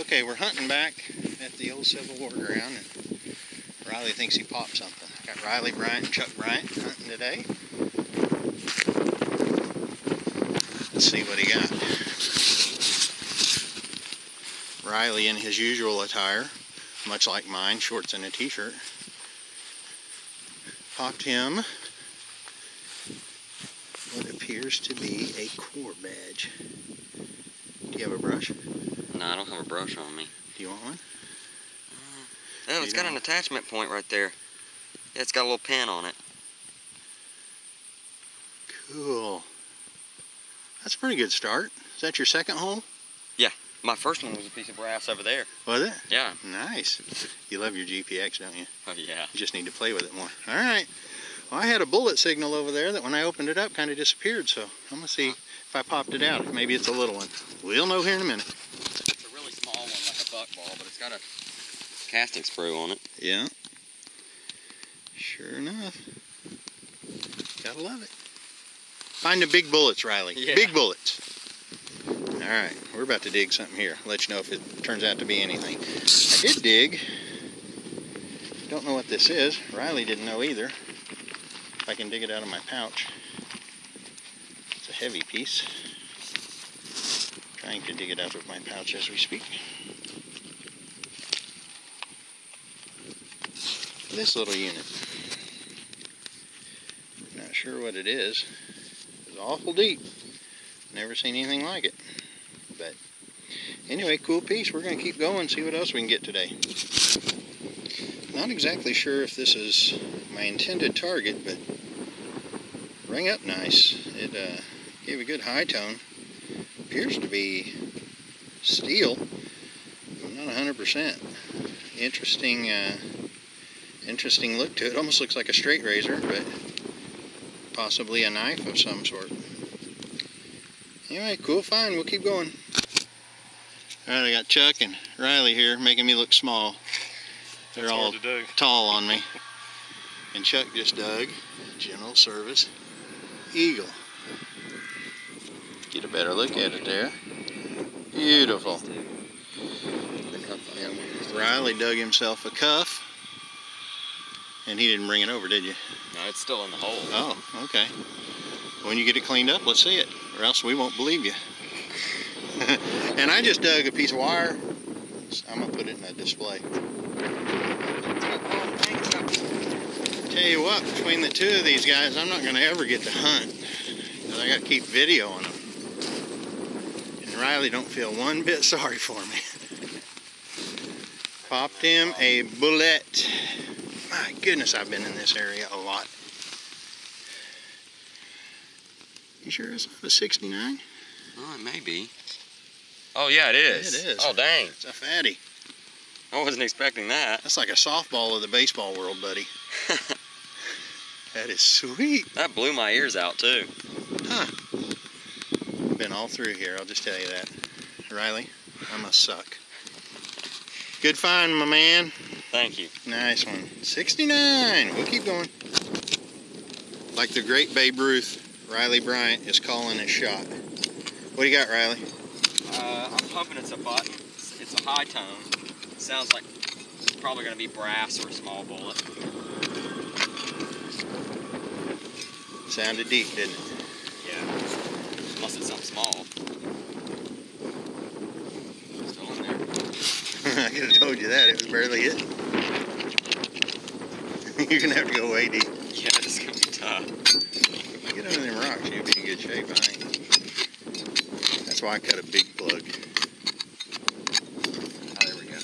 Okay, we're hunting back at the old Civil War ground, and Riley thinks he popped something. Got Riley Bryant and Chuck Bryant hunting today. Let's see what he got. Riley in his usual attire, much like mine, shorts and a t-shirt. Popped him what appears to be a core badge. Do you have a brush? No, I don't have a brush on me. Do you want one? Oh, it's got an attachment point right there. Yeah, it's got a little pin on it. Cool. That's a pretty good start. Is that your second hole? Yeah, my first one was a piece of brass over there. Was it? Yeah. Nice. You love your GPX, don't you? Oh, yeah. You just need to play with it more. All right. Well, I had a bullet signal over there that when I opened it up kind of disappeared, so I'm going to see if I popped it out. Maybe it's a little one. We'll know here in a minute. It's a really small one, like a buckball, but it's got a casting sprue on it. Yeah. Sure enough. Gotta love it. Find the big bullets, Riley. Yeah. Big bullets. All right, we're about to dig something here. Let you know if it turns out to be anything. I did dig. Don't know what this is. Riley didn't know either. If I can dig it out of my pouch. It's a heavy piece. Trying to dig it out of my pouch as we speak. This little unit. Not sure what it is. It's awful deep. Never seen anything like it. But anyway, cool piece. We're going to keep going, see what else we can get today. Not exactly sure if this is my intended target, but rang up nice. It gave a good high tone. Appears to be steel. I'm not 100%. Interesting look to it. Almost looks like a straight razor, but possibly a knife of some sort. Anyway, cool find. We'll keep going. Alright, I got Chuck and Riley here making me look small. They're all tall on me. And Chuck just dug General Service Eagle. Get a better look at it there. Beautiful. And Riley dug himself a cuff. And he didn't bring it over, did you? No, it's still in the hole. Oh, okay. When you get it cleaned up, let's see it, or else we won't believe you. And I just dug a piece of wire. I'm going to put it in a display. Tell you what, between the two of these guys, I'm not going to ever get to hunt. Because I got to keep videoing them. And Riley don't feel one bit sorry for me. Popped him a bullet. My goodness, I've been in this area a lot. You sure it's not a 69? Oh, it may be. Oh, yeah, it is. It is. Oh, dang. It's a fatty. I wasn't expecting that. That's like a softball of the baseball world, buddy. That is sweet. That blew my ears out, too. Huh. Been all through here, I'll just tell you that. Riley, I must suck. Good find, my man. Thank you. Nice one. 69. We'll keep going. Like the great Babe Ruth, Riley Bryant is calling his shot. What do you got, Riley? I'm hoping it's a button. It's a high tone. It sounds like it's probably going to be brass or a small bullet. Sounded deep, didn't it? Yeah. Unless it's something small. Still in there. I could have told you that. It was barely hitting. You're going to have to go way deep. Yeah, it's going to be tough. Get under them rocks, you'll be in good shape, I think. That's why I cut a big plug. Oh, there we go.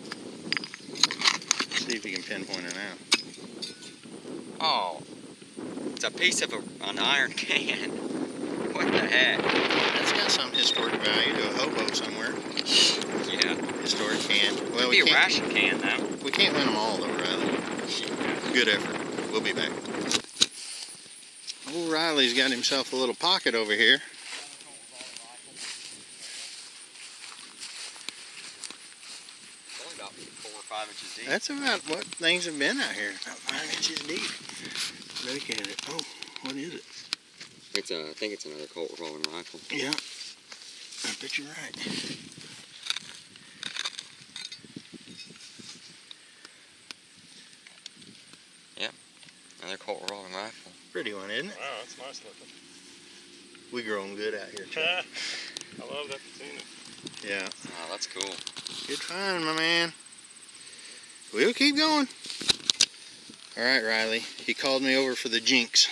Let's see if we can pinpoint it now. Oh, it's a piece of an iron can. What the heck? That's got some historic value to a hobo somewhere. Yeah. Historic can. Well, It'd be a ration can, though. We can't win them all, though, Riley. Good effort. We'll be back. Old Riley's got himself a little pocket over here. Only about 4 or 5 inches deep. That's about what things have been out here. About 5 inches deep. Look at it. Oh, what is it? It's I think it's another Colt revolving rifle. Yeah. I bet you're right. pretty one, isn't it? Wow, that's nice looking. We grow them good out here, Chuck. I love that patina. Yeah. Oh, that's cool. Good find, my man. We'll keep going. All right, Riley. He called me over for the jinx.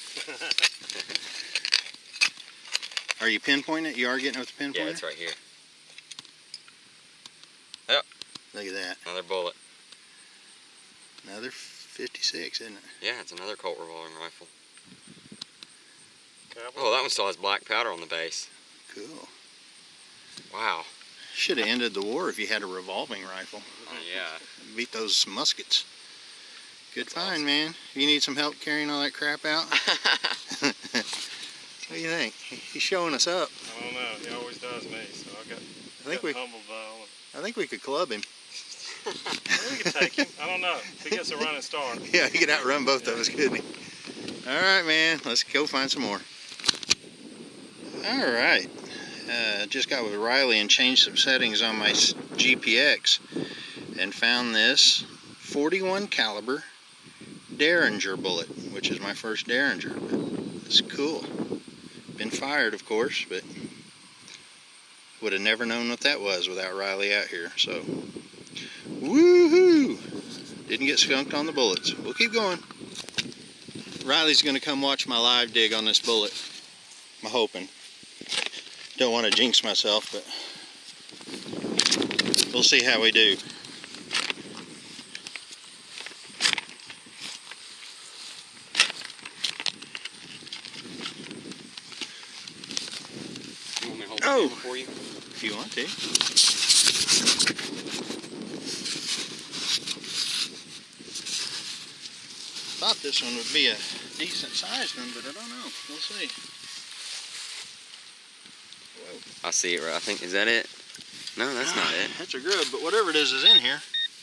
Are you pinpointing it? You are getting it with the pinpointer? Yeah, it's right here. Yep. Look at that. Another bullet. Another 56, isn't it? Yeah, it's another Colt revolving rifle. Cowboy. Oh, that one still has black powder on the base. Cool. Wow. Should have ended the war if you had a revolving rifle. Oh, yeah. Beat those muskets. Good That's find, awesome. man. If you need some help carrying all that crap out, what do you think? He's showing us up. I don't know. He always does me, so I got humbled by all of it. I think we could club him. We could take him. I don't know. If he gets a running start. Yeah, he could outrun both of us, couldn't he? All right, man. Let's go find some more. All right. Just got with Riley and changed some settings on my GPX and found this 41 caliber Derringer bullet, which is my first Derringer. But it's cool. Been fired, of course, but would have never known what that was without Riley out here. So, woohoo! Didn't get skunked on the bullets. We'll keep going. Riley's going to come watch my live dig on this bullet. I'm hoping. Don't want to jinx myself, but we'll see how we do. You want me to hold Oh. the camera for you? If you want to. Thought this one would be a decent sized one, but I don't know. We'll see. Whoa. I see it right. I think, is that it? No, that's not it. That's a grub, but whatever it is in here.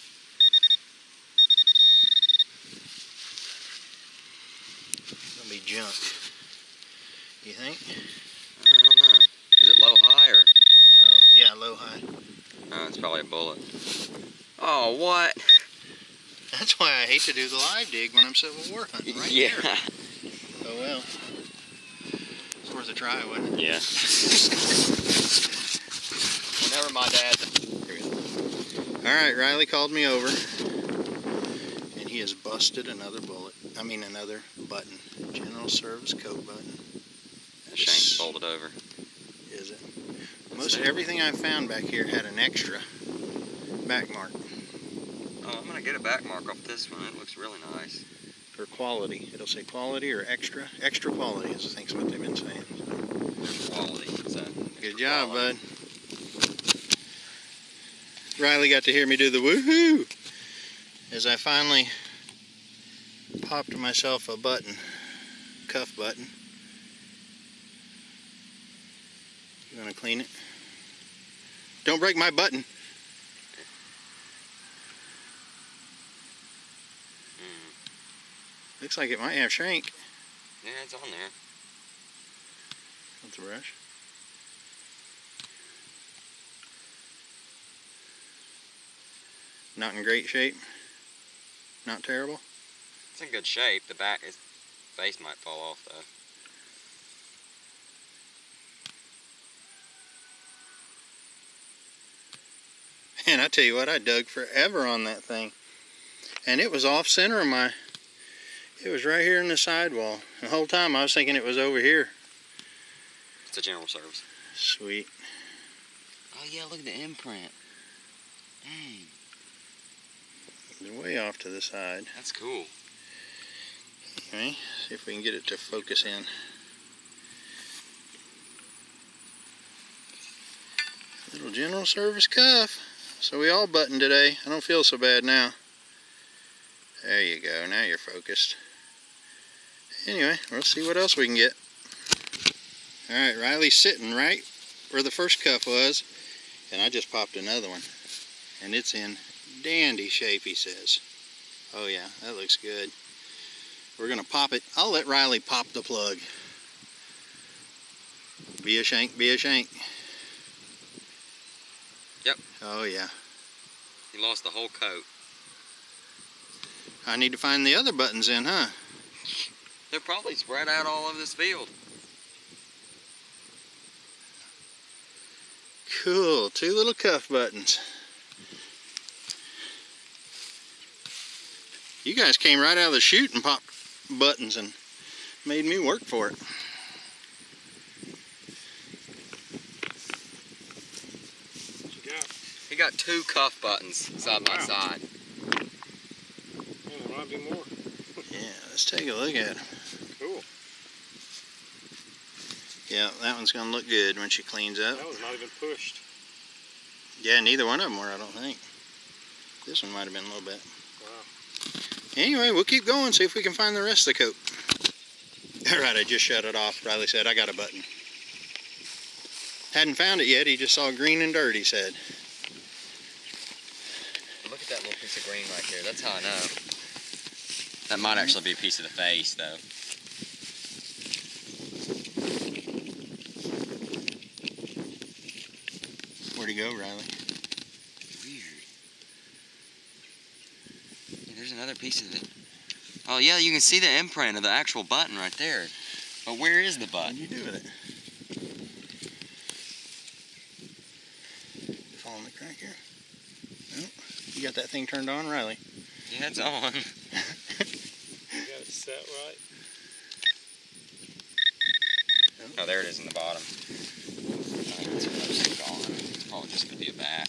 It's gonna be junk. You think? I don't know. Is it low high or? No. Yeah, low high. Oh, it's probably a bullet. Oh, what? That's why I hate to do the live dig when I'm Civil War hunting right Yeah. here. Oh well. It's worth a try, wasn't it? Yeah. Whenever my dad. Here we go. Alright, Riley called me over. And he has busted another bullet. I mean another button. General Service coat button. The shank's folded over. Is it? Most everything I found back here had an extra back mark. Oh, I'm gonna get a back mark off this one. It looks really nice. For quality. It'll say quality or extra. Extra quality is I think what they've been saying. There's quality. So Good job, bud. Riley got to hear me do the woohoo as I finally popped myself a button, cuff button. You want to clean it? Don't break my button. Looks like it might have shrink. Yeah, it's on there. With the brush. Not in great shape. Not terrible. It's in good shape. The back, its face might fall off though. And I tell you what, I dug forever on that thing. And it was off center of my, it was right here in the sidewall. The whole time I was thinking it was over here. It's a General Service. Sweet. Oh yeah, look at the imprint. Dang. It's way off to the side. That's cool. Okay, see if we can get it to focus in. Little General Service cuff. So we all buttoned today. I don't feel so bad now. There you go. Now you're focused. Anyway, we'll see what else we can get. Alright, Riley's sitting right where the first cuff was. And I just popped another one. And it's in dandy shape, he says. Oh yeah, that looks good. We're going to pop it. I'll let Riley pop the plug. Be a shank, be a shank. Yep. Oh yeah. You lost the whole coat. I need to find the other buttons in, huh? They're probably spread out all over this field. Cool, 2 little cuff buttons. You guys came right out of the chute and popped buttons and made me work for it. What you got? He got 2 cuff buttons side by side. Yeah, there might be more. Yeah, let's take a look at them. Cool. Yeah, that one's gonna look good when she cleans up. That was not even pushed. Yeah, neither one of them were, I don't think. This one might have been a little bit. Wow. Anyway, we'll keep going, see if we can find the rest of the coat. Alright, I just shut it off. Riley said, I got a button. Hadn't found it yet, he just saw green and dirt, he said. Look at that little piece of green right there. That's how I know. That might actually be a piece of the face, though. Where'd he go, Riley? Weird. Yeah, there's another piece of it. Oh, yeah, you can see the imprint of the actual button right there. But where is the button? What'd you do with it? Fall in the crack here? No. You got that thing turned on, Riley? Yeah, it's on. You got it set right. Oh, there it is in the bottom. It's mostly gone. It's probably just going to be a bat.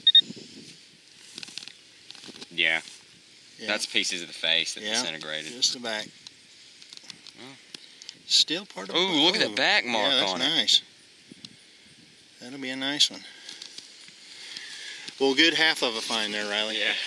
Yeah. That's pieces of the face that disintegrated. Just the back. Oh. Still part of. Oh, look at that back mark that's on it. nice. That'll be a nice one. Well, good half of a find there, Riley. Yeah.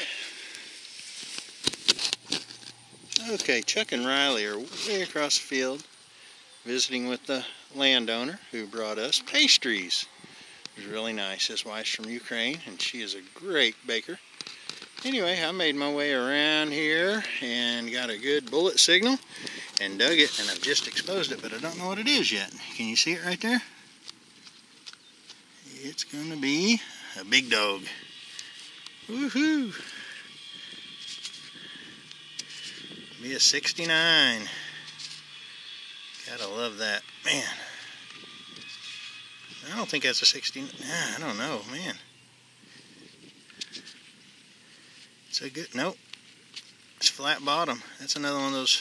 Okay, Chuck and Riley are way across the field visiting with the landowner who brought us pastries. It was really nice. His wife's from Ukraine and she is a great baker. Anyway, I made my way around here and got a good bullet signal and dug it, and I've just exposed it, but I don't know what it is yet. Can you see it right there? It's gonna be a big dog. Woohoo! Be a 69. Gotta love that. Man. I don't think that's a 69. I don't know, man. It's a good, nope. It's flat bottom. That's another one of those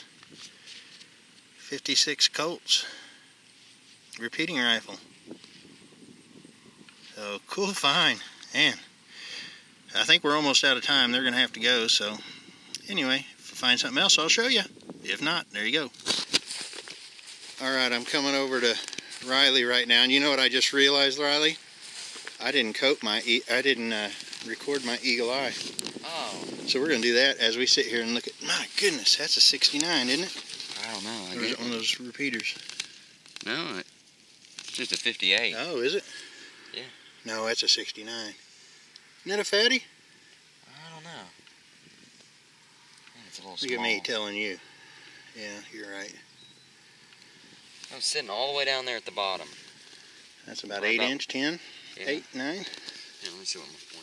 56 Colts. Repeating rifle. So, cool find. Man. I think we're almost out of time. They're going to have to go, so. Anyway, if I find something else, I'll show you. If not, there you go. Alright, I'm coming over to Riley right now. And you know what I just realized, Riley? I didn't record my eagle eye. Oh. So we're going to do that as we sit here and look at, my goodness, that's a 69, isn't it? I don't know. Or is it one of those repeaters? No, it's just a 58. Oh, is it? Yeah. No, that's a 69. Isn't that a fatty? I don't know. It's a little Look small. at me telling you. Yeah, you're right. I'm sitting all the way down there at the bottom. That's about 8 inch, 10, Yeah. 8, 9. Yeah, let me see what my pointer.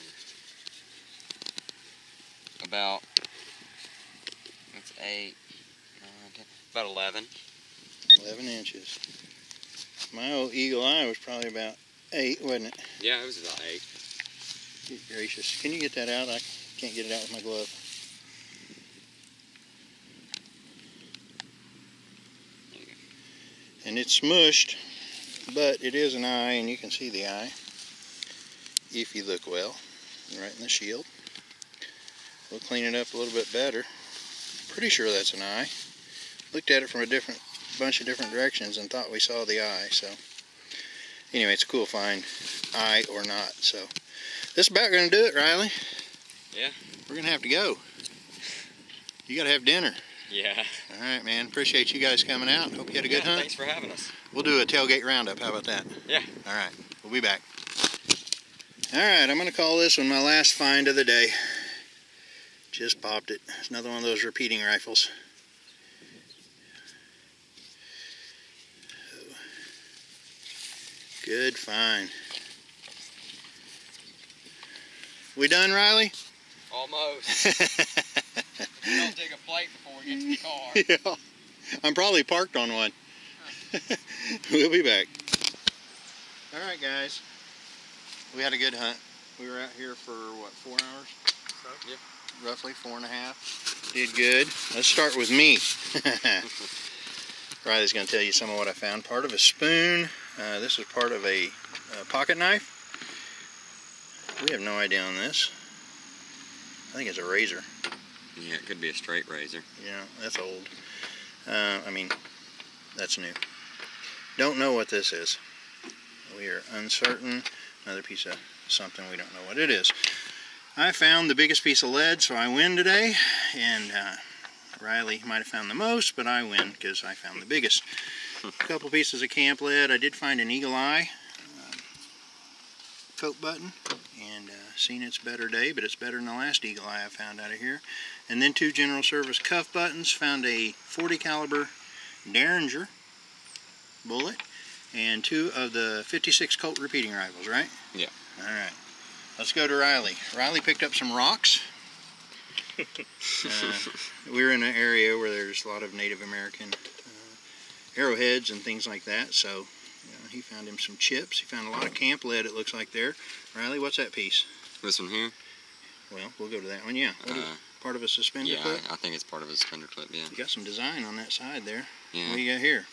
About, that's 8, 9, 10, about 11. 11 inches. My old eagle eye was probably about 8, wasn't it? Yeah, it was about 8. Good gracious. Can you get that out? I can't get it out with my glove. There you go. And it's smushed, but it is an eye, and you can see the eye if you look well, right in the shield. We'll clean it up a little bit better. Pretty sure that's an eye. Looked at it from a bunch of different directions and thought we saw the eye. So anyway, it's a cool find, eye or not. So this is about going to do it, Riley. Yeah. We're going to have to go. You got to have dinner. Yeah. All right, man. Appreciate you guys coming out. Hope you had a good hunt. Thanks for having us. We'll do a tailgate roundup. How about that? Yeah. All right. We'll be back. All right. I'm going to call this one my last find of the day. Just popped it. It's another one of those repeating rifles. Good find. We done, Riley? Almost. We don't take a plate before we get to the car. Yeah. I'm probably parked on one. We'll be back. Alright guys, we had a good hunt. We were out here for what, 4 hours? Yep. Roughly 4.5. Did good. Let's start with me. Riley's going to tell you some of what I found. Part of a spoon. This is part of a pocket knife. We have no idea on this. I think it's a razor. Yeah, it could be a straight razor. Yeah, that's old. I mean, that's new. Don't know what this is. We are uncertain. Another piece of something, we don't know what it is. I found the biggest piece of lead, so I win today. And Riley might have found the most, but I win because I found the biggest. A couple pieces of camp lead. I did find an Eagle Eye coat button, and seen its better day, but it's better than the last Eagle Eye I found out of here. And then 2 General Service cuff buttons. Found a 40 caliber Derringer bullet and 2 of the 56 Colt repeating rifles, right? Yeah. All right. Let's go to Riley. Riley picked up some rocks. We're in an area where there's a lot of Native American arrowheads and things like that, so he found him some chips. He found a lot of camp lead, it looks like there. Riley, what's that piece? This one here? Well, we'll go to that one, yeah. What is, part of a suspender clip? Yeah, I think it's part of a suspender clip, yeah. You got some design on that side there. Yeah. What do you got here?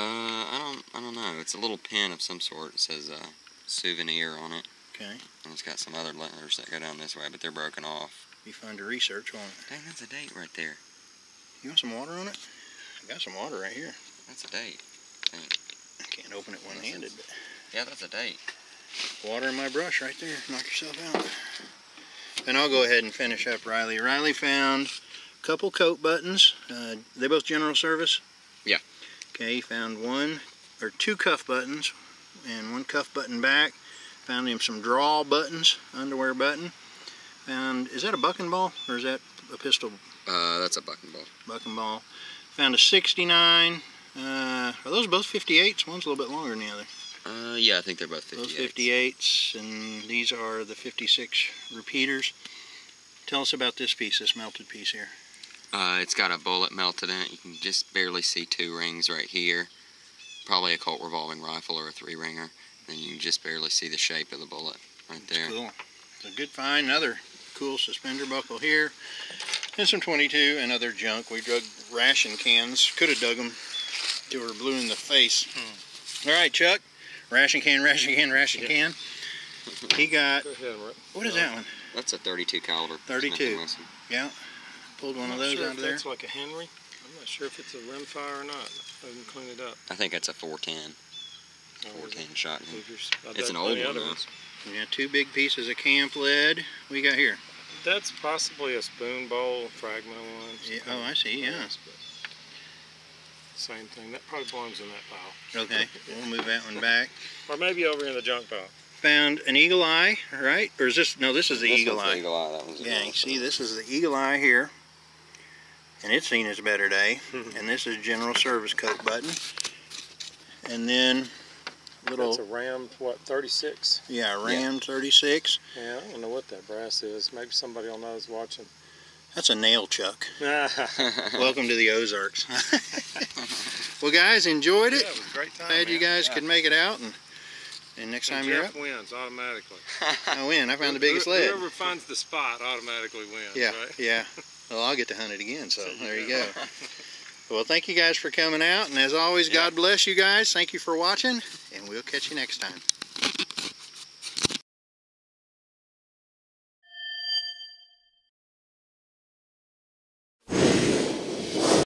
I don't know. It's a little pin of some sort. It says souvenir on it. Okay. And it's got some other letters that go down this way, but they're broken off. Be fun to research, won't it? Dang, that's a date right there. You want some water on it? I got some water right here. That's a date. Dang. I can't open it one-handed, but... Yeah, that's a date. Water in my brush right there. Knock yourself out. And I'll go ahead and finish up Riley. Riley found a couple coat buttons. They both General Service? Yeah. Okay, he found 2 cuff buttons and 1 cuff button back. Found him some draw buttons, underwear button. Found, is that a bucking ball or is that a pistol? That's a bucking ball. Bucking ball. Found a 69. Are those both 58s? One's a little bit longer than the other. Yeah, I think they're both 58s. Those 58s, and these are the 56 repeaters. Tell us about this piece, this melted piece here. It's got a bullet melted in it. You can just barely see 2 rings right here. Probably a Colt revolving rifle or a 3-ringer. And you can just barely see the shape of the bullet right there. Cool. It's a good find. Another cool suspender buckle here. And some 22 and other junk. We dug ration cans. Could have dug them till we were blue in the face. All right, Chuck. Ration can, ration can, ration can. He got, what is that one? That's a 32 caliber. 32. Yeah. Pulled one of those out of there. That's like a Henry. I'm not sure if it's a rimfire or not. I didn't clean it up. I think it's a 410. 410 shotgun. It's It's an old one though. We got 2 big pieces of camp lead. What you got here? That's possibly a spoon bowl fragment one. Yeah, oh, I see, yeah. Same thing. That probably belongs in that pile. Okay, we'll move that one back. Or maybe over in the junk pile. Found an Eagle Eye, right? Or is this, no, this is the Eagle Eye. The Eagle Eye. That one's Yeah, see, this is the Eagle Eye here. And it's seen its better day. And this is General Service coat button. And then little... That's a Ram, what, 36? Yeah, Ram 36. Yeah, I don't know what that brass is. Maybe somebody will know is watching. That's a nail chuck. Welcome to the Ozarks. Well, guys, enjoyed it. Yeah, it was a great time. Glad you guys could make it out. And next time you're up, Jeff wins automatically. I win. I found the biggest lead. Whoever finds the spot automatically wins. Yeah, right? yeah. Well, I'll get to hunt it again, so there you go. Well, thank you guys for coming out. And as always, God bless you guys. Thank you for watching, and we'll catch you next time.